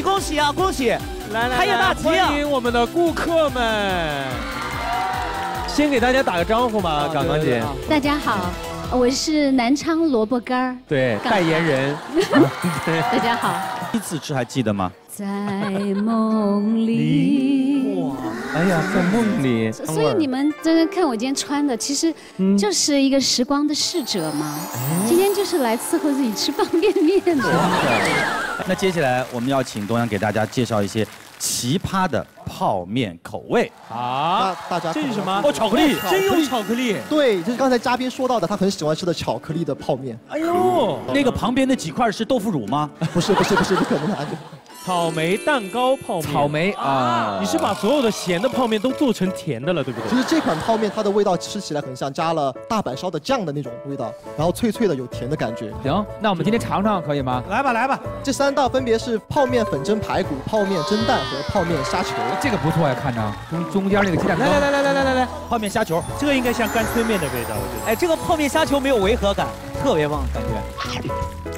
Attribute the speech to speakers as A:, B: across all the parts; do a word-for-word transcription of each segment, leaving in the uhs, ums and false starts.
A: 恭喜啊，恭喜！
B: 来来，
A: 开业大吉啊！
B: 欢迎我们的顾客们。先给大家打个招呼吧，港港姐。
C: 大家好，我是南昌萝卜干儿。
B: 对，代言人。
C: 大家好。
D: 第一次吃还记得吗？
C: 在梦里。
B: 哇！哎呀，在梦里。
C: 所以你们真的看我今天穿的，其实就是一个时光的逝者嘛。今天就是来伺候自己吃方便面的。
D: 那接下来我们要请东阳给大家介绍一些奇葩的泡面口味
B: 啊！
E: 大家
B: 这是什么？
D: 哦，巧克力，
B: 真有巧克力。
E: 对，就是刚才嘉宾说到的，他很喜欢吃的巧克力的泡面。
D: 哎呦，那个旁边那几块是豆腐乳吗？
E: 不是，不是，不是，不可能的。
B: 草莓蛋糕泡面，
F: 草莓啊！
B: 你是把所有的咸的泡面都做成甜的了，对不对？
E: 其实这款泡面它的味道吃起来很像加了大阪烧的酱的那种味道，然后脆脆的有甜的感觉。
F: 行，那我们今天尝尝可以吗？
D: 来吧，来吧。
E: 这三道分别是泡面粉蒸排骨、泡面蒸蛋和泡面虾球。
F: 这个不错呀，看着中中间那个鸡蛋。
B: 来来来来来来来来，
D: 泡面虾球，
B: 这个应该像干脆面的味道，我觉得。
A: 哎，这个泡面虾球没有违和感，特别棒，感觉。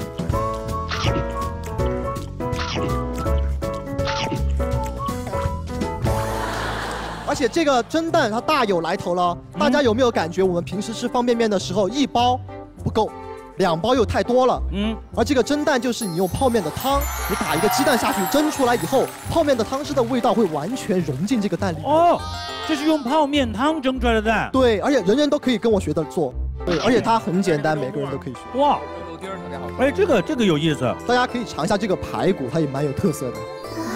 E: 而且这个蒸蛋它大有来头了，大家有没有感觉我们平时吃方便面的时候一包不够，两包又太多了？嗯，而这个蒸蛋就是你用泡面的汤，你打一个鸡蛋下去蒸出来以后，泡面的汤汁的味道会完全融进这个蛋里。
D: 哦，这是用泡面汤蒸出来的蛋。
E: 对，而且人人都可以跟我学的做。对，而且它很简单，每个人都可以学。
D: 哇，哎，这个这个有意思，
E: 大家可以尝一下这个排骨，它也蛮有特色的。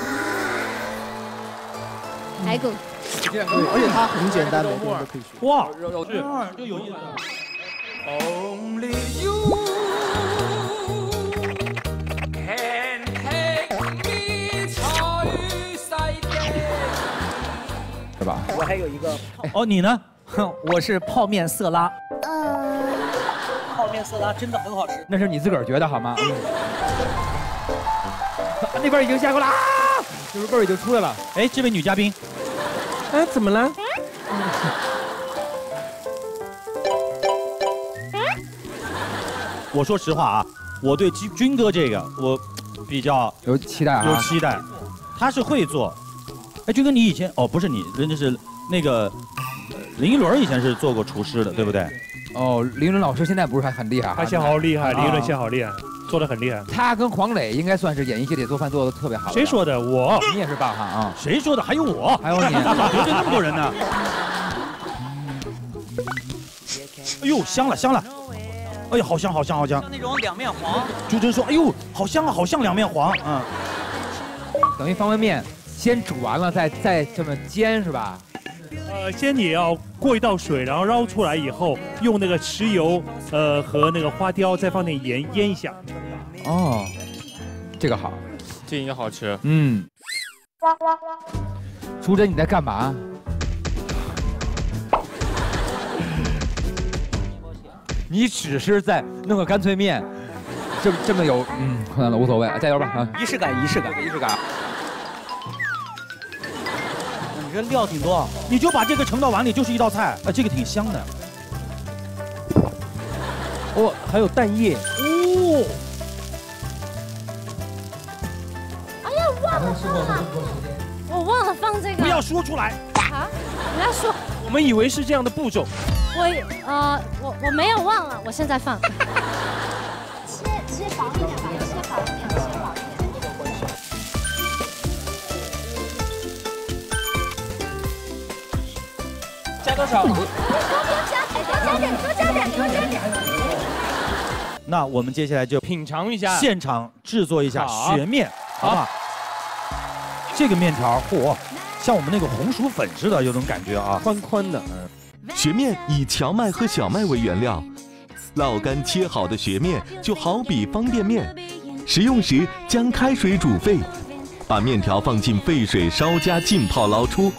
C: 排骨。
E: 对，而且它很简单，每个人都可以学。
D: 哇，
B: 是，
D: 这有意思。
G: Only you can take me
F: 是吧？
A: 我还有一个。
D: 哦，你呢？
A: 哼，我是泡面色拉。呃，泡面色拉真的很好吃。
F: 那是你自个儿觉得好吗？那边已经下过来啊，就是味儿已经出来了。
D: 哎，这位女嘉宾。
B: 哎，怎么了？
D: 我说实话啊，我对军军哥这个我比较
F: 有期待啊，
D: 有期待。他是会做。哎，军哥，你以前哦不是你，人家是那个林依轮以前是做过厨师的，对不对？
F: 哦，林依轮老师现在不是还很厉害？
B: 他现在好厉害，林依轮现在好厉害。做得很厉害，
F: 他跟黄磊应该算是演艺界里做饭做得特别好的。
B: 谁说的？我，
F: 你也是棒哈啊！
D: 谁说的？还有我，
F: 还有你，
D: 得罪那么多人呢。哎呦，香了香了！哎呀，好香好香好香！
A: 像那种两面黄。
D: 朱真说：“哎呦，好香啊，好像两面黄。”嗯，
F: 等于方便面先煮完了再再这么煎是吧？
B: 呃，先你要过一道水，然后捞出来以后，用那个豉油，呃和那个花雕，再放点盐腌一下。
F: 哦，这个好，
B: 这应该好吃。
F: 嗯。淑珍，你在干嘛？你只是在弄个干脆面，这这么有嗯，算了，无所谓，加油吧啊！
A: 仪式感，仪式感，
F: 仪式感。
A: 你这料挺多，
D: 你就把这个盛到碗里，就是一道菜。啊，这个挺香的。
B: 哦，还有蛋液哦。
H: 哎呀，忘了放了，我忘了放这个。
D: 不要说出来
H: 啊！不要说。
B: 我们以为是这样的步骤。
H: 我呃，我我没有忘了，我现在放。
I: 切切薄一点吧，切薄一点，切薄一点。
A: 加多少？
I: 多加点，多加点，多加点，多加点。
D: 那我们接下来就
B: 品尝一下，
D: 现场制作一下雪面，好不好？这个面条，嚯，像我们那个红薯粉似的，有种感觉啊，
B: 宽宽的。
D: 嗯。
J: 雪面以荞麦和小麦为原料，烙干切好的雪面就好比方便面。食用时将开水煮沸，把面条放进沸水稍加浸泡捞出，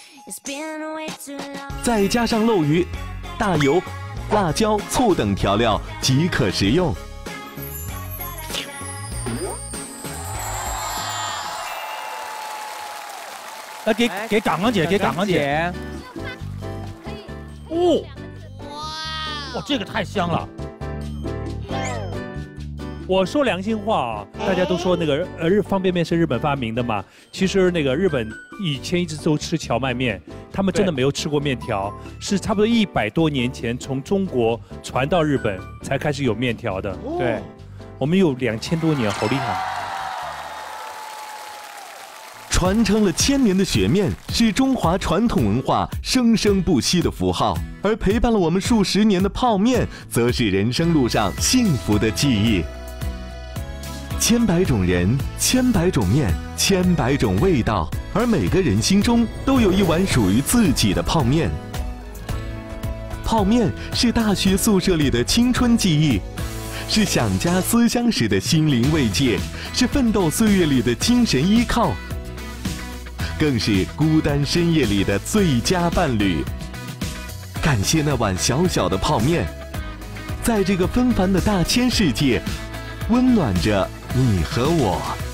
J: 再加上漏鱼、大油、辣椒、醋等调料即可食用。
D: 来给给港港姐，给港港姐。哦，哇，哇，这个太香了！
B: 我说良心话啊，大家都说那个呃日方便面是日本发明的嘛，其实那个日本以前一直都吃荞麦面，他们真的没有吃过面条，是差不多一百多年前从中国传到日本才开始有面条的。对，我们有两千多年，好厉害。
J: 传承了千年的雪面是中华传统文化生生不息的符号，而陪伴了我们数十年的泡面，则是人生路上幸福的记忆。千百种人，千百种面，千百种味道，而每个人心中都有一碗属于自己的泡面。泡面是大学宿舍里的青春记忆，是想家思乡时的心灵慰藉，是奋斗岁月里的精神依靠，更是孤单深夜里的最佳伴侣。感谢那碗小小的泡面，在这个纷繁的大千世界，温暖着你和我。